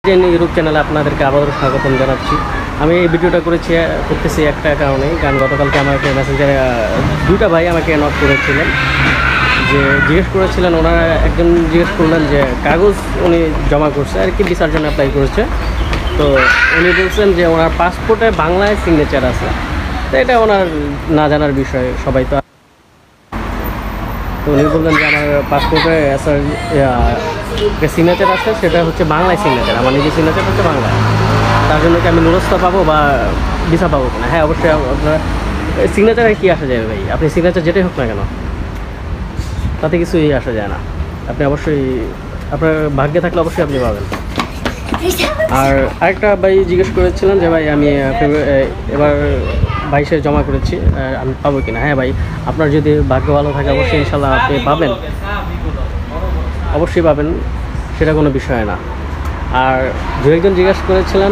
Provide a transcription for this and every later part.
YouTube চ্যানেলে আপনাদেরকে আবারও স্বাগতম জানাচ্ছি। আমি এই ভিডিওটা করতেছি একটা কারণে, কারণ গতকালকে আমাকে মেসেঞ্জারে দুইটা ভাই আমাকে নক করেছিলেন, যে জিজ্ঞেস করেছিলেন, ওনারা একজন জিজ্ঞেস করলেন যে কাগজ উনি জমা করছে আর কি, ভিসার জন্য অ্যাপ্লাই করেছে। তো উনি বলছেন যে ওনার পাসপোর্টে বাংলায় সিগনেচার আছে, তো এটা ওনার না জানার বিষয়, সবাই তো। তো উনি বললেন যে আমার পাসপোর্টে সিগনেচার আছে, সেটা হচ্ছে বাংলায় সিগনেচার, আমার নিজের সিগনেচার হচ্ছে বাংলায়। তার জন্য কি আমি নুরস্তা পাবো বা ভিসা পাবো কিনা? হ্যাঁ, অবশ্যই। আপনারা সিগনেচারে কী আসা যাবে ভাই? আপনি সিগনেচার যেটাই হোক না কেন, তাতে কিছুই আসা যায় না। আপনি অবশ্যই আপনার ভাগ্যে থাকলে অবশ্যই আপনি পাবেন। আর আরেকটা ভাই জিজ্ঞেস করেছিলেন যে ভাই আমি এবার 22-এ জমা করেছি, আমি পাবো কিনা? হ্যাঁ ভাই, আপনার যদি ভাগ্য ভালো থাকে অবশ্যই ইনশাল্লাহ আপনি পাবেন, অবশ্যই পাবেন, সেটা কোনো বিষয় না। আর দু একজন জিজ্ঞাসা করেছিলেন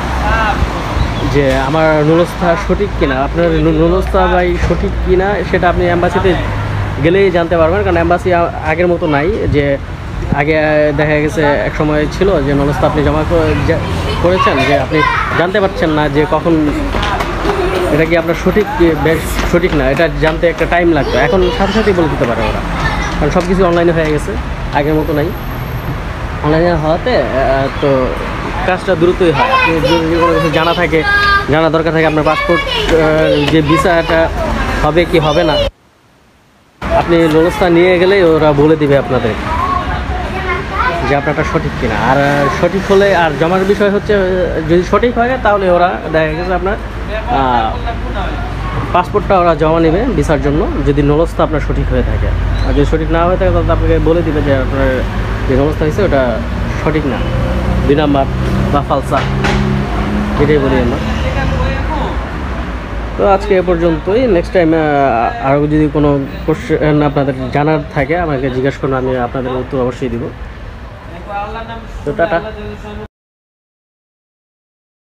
যে আমার নুরস্থা সঠিক কিনা। আপনার নুরস্থা ভাই সঠিক কিনা সেটা আপনি অ্যাম্বাসিতে গেলেই জানতে পারবেন, কারণ অ্যাম্বাসি আগের মতো নাই। যে আগে দেখা গেছে এক সময় ছিল যে নুরস্থা আপনি জমা করেছেন, যে আপনি জানতে পারছেন না যে কখন এটা কি আপনার সঠিক বেশ সঠিক না, এটা জানতে একটা টাইম লাগতো। এখন সাথে সাথেই বলে দিতে পারে ওরা, কারণ সব কিছু অনলাইনে হয়ে গেছে, আগের মতো নাই। অনলাইনে হওয়াতে তো কাজটা দ্রুতই হয়। আপনি যদি কোনো কিছু জানা দরকার থাকে, আপনার পাসপোর্ট যে ভিসাটা হবে কি হবে না, আপনি ব্যবস্থা নিয়ে গেলেই ওরা বলে দিবে আপনাদের যে আপনারটা সঠিক কিনা। আর সঠিক হলে, আর জমার বিষয় হচ্ছে যদি সঠিক হয় তাহলে ওরা দেখা গেছে আপনার পাসপোর্টটা ওরা জমা নেবে ভিসার জন্য, যদি নলস্তা আপনার সঠিক হয়ে থাকে। আর যদি সঠিক না হয়ে থাকে তাহলে আপনাকে বলে দিবে যে আপনার যে নলস্তা হয়েছে ওটা সঠিক না, 2 নাম্বার বা ফালসা, এটাই বলি আমরা। তো আজকে এ পর্যন্তই। নেক্সট টাইম আরও যদি কোনো কোশ্চেন আপনাদের জানার থাকে আমাকে জিজ্ঞেস করুন, আমি আপনাদের উত্তর অবশ্যই দিব। তো টাটা।